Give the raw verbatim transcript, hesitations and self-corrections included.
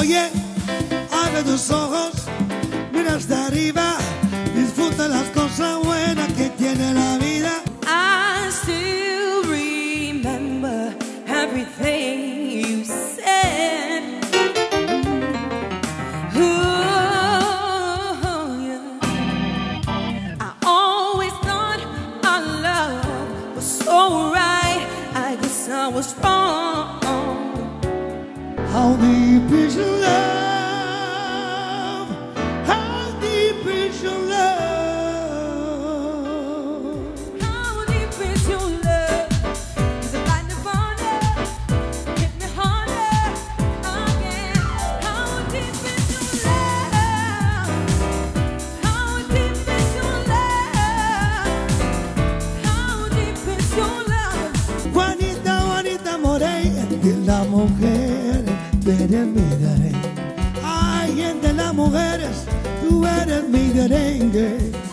Oye, abre tus ojos, mira hasta arriba, disfruta las cosas buenas que tiene la vida. I still remember everything you said. Ooh, yeah. I always thought our love was so right. I guess I was wrong. How deep is your love? How deep is your love? How deep is your love? Is it like Nirvana? Hit me harder again. How deep is your love? How deep is your love? How deep is your love? Juanita, Juanita Morey, de las mujeres, tú eres mi merengue. Ay, de las mujeres, tú eres mi merengue.